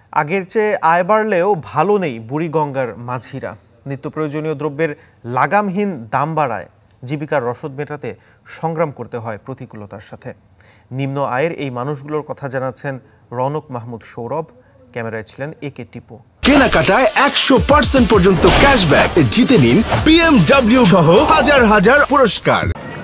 আগের চেয়ে আয় বাড়লেও ভালো নেই বুড়িগঙ্গার মাঝিরা। নিত্য প্রয়োজনীয় দ্রব্যের লাগামহীন দাম বাড়ায় জীবিকার রসদ মেটাতে সংগ্রাম করতে হয় প্রতিকূলতার সাথে। নিম্ন আয়ের এই মানুষগুলোর কথা জানাচ্ছেন রৌনক মাহমুদ সৌরভ। ক্যামেরায় ছিলেন একে টিপু। কেনাকাটায় 100% পর্যন্ত ক্যাশব্যাক জিতে নিন BMW সহ হাজার হাজার পুরস্কার।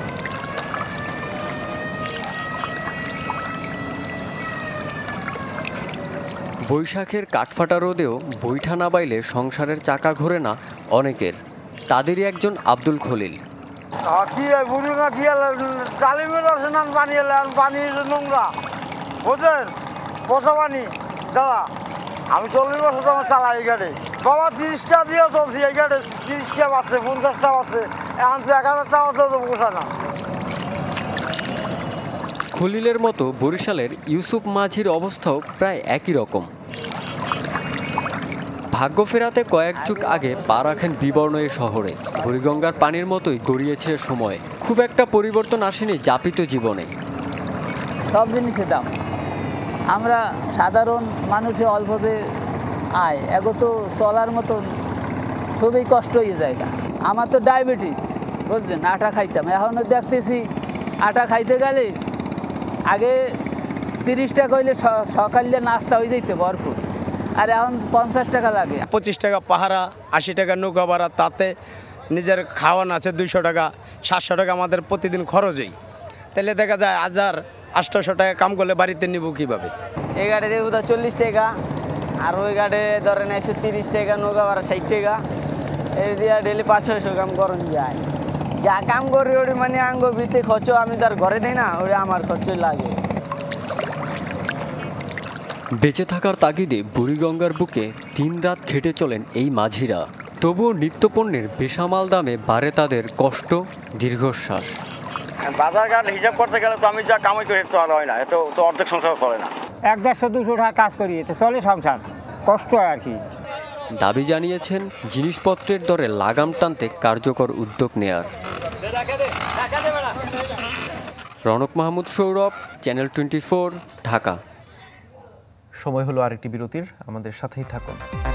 বৈশাখের কাঠফাটা রোদেও বৈঠা না বাইলে সংসারের চাকা ঘোরে না অনেকের। তাদেরই একজন আব্দুল খলিল। আমি 40 বছর তোমার চালাই এই গাড়ি বাবা, 30টা দিয়ে চলছি এই গাড়ি, 30টা বাসে 50টা বাসে, এখন তো 1000 টাকা তো পোষায় না। খলিলের মতো বরিশালের ইউসুফ মাঝির অবস্থাও প্রায় একই রকম। ভাগ্য ফেরাতে কয়েক যুগ আগে পা রাখেন বিবর্ণ এই শহরে। বুড়িগঙ্গার পানির মতোই গড়িয়েছে সময়। খুব একটা পরিবর্তন আসেনি যাপিত জীবনে। সব জিনিসের দাম, আমরা সাধারণ মানুষের অল্পতে আয় এগো তো চলার মতন খুবই কষ্ট হয়ে যায়। আমার তো ডায়াবেটিস, বুঝলেন, আটা খাইতাম, এখনও দেখতেছি আটা খাইতে গেলে আগে 30 টাকা হইলে সকালে নাস্তা হয়ে যেত ভরপুর, আর এখন 50 টাকা লাগে। 25 টাকা পাহারা, 80 টাকা নৌকা ভাড়া, তাতে নিজের খাওয়ান আছে 200 টাকা, 700 টাকা আমাদের প্রতিদিন খরচই। তাহলে দেখা যায় 1800 টাকা কাম করলে বাড়িতে নিব কীভাবে? এই গাড়ি দিয়ে 40 টাকা, আর ওই গাড়ি ধরেন 130 টাকা, নৌকা ভাড়া 60 টাকা, এই দিয়ে ডেলি 500-600 কাম করুন যায়। যা কাম করি ওটি মানে আঙ্গ ভিতে খরচ আমি তার ঘরে দিই না, ওটা আমার খরচই লাগে। বেঁচে থাকার তাগিদে বুড়িগঙ্গার বুকে দিনরাত খেটে চলেন এই মাঝিরা। তবুও নিত্যপণ্যের বেসামাল দামে বাড়ে তাদের কষ্ট, দীর্ঘশ্বাস। বাজার ঘাট হিসাব করতে গেলে তো আমি যা কামাই করি তো আর হয় না, এত তো অর্ধেক সংসার চলে না। 100-200 টাকা কাজ করি, এতে চলে সংসার, কষ্ট হয় আর কি। দাবি জানিয়েছেন জিনিসপত্রের দরে লাগাম টানতে কার্যকর উদ্যোগ নেয়ার। রৌনক মাহমুদ সৌরভ, চ্যানেল 24, ঢাকা। সময় হলো আরেকটি বিরতির, আমাদের সাথেই থাকুন।